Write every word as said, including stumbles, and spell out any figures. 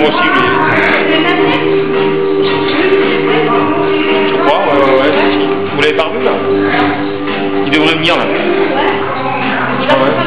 moi aussi, lui. Je crois, ouais, ouais, ouais. Vous l'avez pas revu, là? Il devrait venir, là. Ah ouais.